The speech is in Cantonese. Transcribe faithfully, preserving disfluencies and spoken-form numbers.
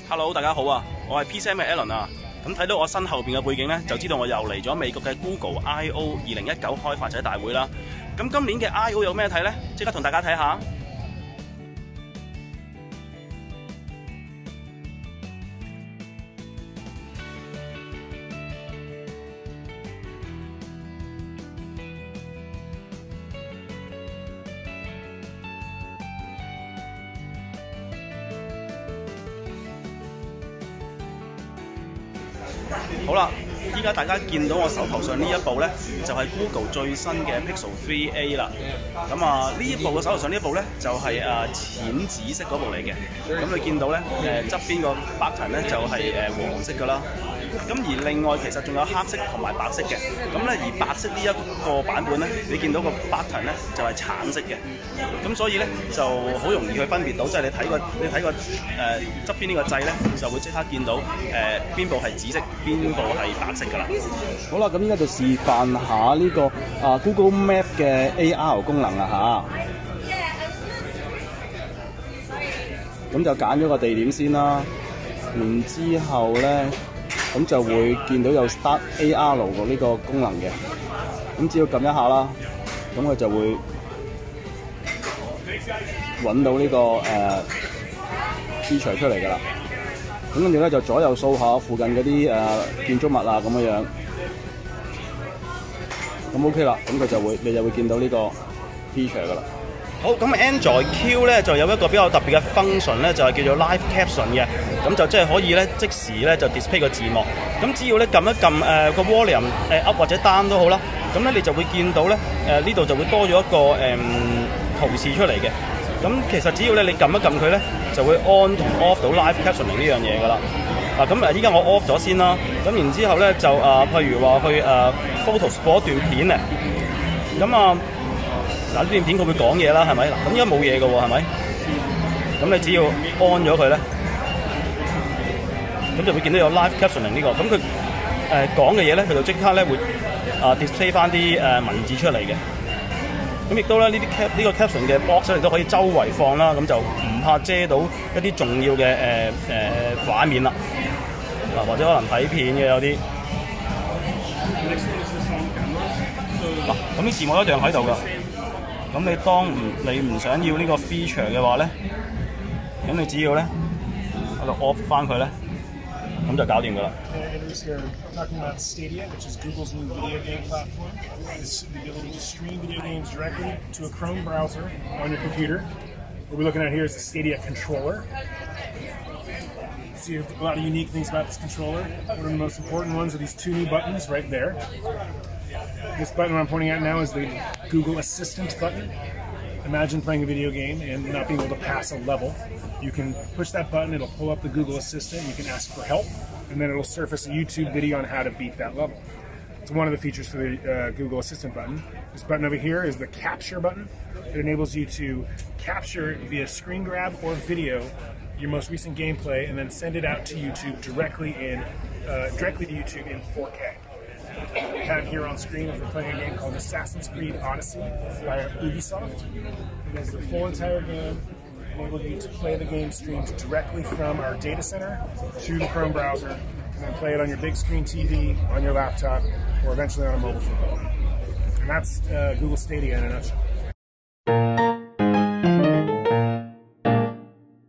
Hello， 大家好啊！我係 P C M 嘅 Alan 啊。咁睇到我身後邊嘅背景咧，就知道我又嚟咗美國嘅 Google I O 二零一九開發者大會啦。咁今年嘅 I O 有咩睇咧？即刻同大家睇下。好啦，依家大家見到我手頭上呢一部咧，就係、是、Google 最新嘅 Pixel 三 A 啦。咁啊，呢一部嘅手頭上呢一部咧，就係、是、誒、啊、淺紫色嗰部嚟嘅。咁你見到咧，誒側邊個 button 咧就係、是、誒、呃、黃色㗎啦。咁而另外其實仲有黑色同埋白色嘅。咁咧而白色呢一個版本咧，你見到個 button 咧就係、是、橙色嘅。咁所以咧就好容易去分別到，即、就、係、是、你睇個你睇個誒側邊呢個掣咧，就會即刻見到誒邊、呃、部係紫色，邊部係白色㗎啦。 好啦，咁依家就示範下呢、這個啊 Google Map 嘅 A R 功能啊嚇。咁就揀咗個地點先啦，然之後咧，咁就會見到有 Start A R 嘅呢個功能嘅。咁只要撳一下啦，咁佢就會揾到呢、這個誒 feature、呃、出嚟㗎啦。咁跟住咧就左右掃下附近嗰啲誒建築物啊咁樣樣。咁 OK 啦，咁佢就會你就會見到呢個 feature 㗎啦。 好，咁 Android Q 咧就有一個比較特別嘅 function 咧，就係、是、叫做 Live Caption 嘅。咁就即係可以咧即時咧就 display 個字幕。咁只要咧撳一撳誒個 volume 誒 up 或者 down 都好啦，咁咧你就會見到咧誒呢度、呃、就會多咗一個誒、呃、圖示出嚟嘅。咁其實只要咧你撳一撳佢咧，就會 on 同 off 到 Live Captioning 呢樣嘢㗎啦。嗱咁誒依家我 off 咗先啦。咁然之後咧就誒、呃、譬如話去誒、呃、Photos 播一段片咧，咁啊〜嗱呢段片佢會講嘢啦，係咪？嗱咁依家冇嘢嘅喎，係咪？咁你只要 on 咗佢咧，咁就會見到有 live captioning 呢、這個。咁佢誒講嘅嘢咧，佢就即刻咧會啊 display 翻啲誒文字出嚟嘅。咁亦都咧呢啲 cap 呢個 caption 嘅 box 你都可以周圍放啦，咁就唔怕遮到一啲重要嘅誒誒畫面啦。嗱或者可能睇片嘅有啲。嗱咁啲字幕一樣喺度㗎。咁你當唔你唔想要呢個 feature 嘅話咧，咁你只要咧喺度 off 翻佢咧，咁就搞掂㗎啦。 Talking about Stadia, which is Google's new video game platform, is the ability to stream video games directly to a Chrome browser on your computer. What we're looking at here is the Stadia controller. See a lot of unique things about this controller. One of the most important ones are these two new buttons right there. This button I'm pointing at now is the Google Assistant button. Imagine playing a video game and not being able to pass a level. You can push that button, it'll pull up the Google Assistant, you can ask for help, and then it'll surface a YouTube video on how to beat that level. It's one of the features for the uh, Google Assistant button. This button over here is the Capture button. It enables you to capture via screen grab or video your most recent gameplay and then send it out to YouTube directly in uh, directly to YouTube in four K. What we have here on screen is we're playing a game called Assassin's Creed Odyssey by Ubisoft. It is the full entire game, enabling you to play the game streamed directly from our data center to the Chrome browser, and then play it on your big screen T V, on your laptop, or eventually on a mobile phone. And that's uh, Google Stadia in a nutshell.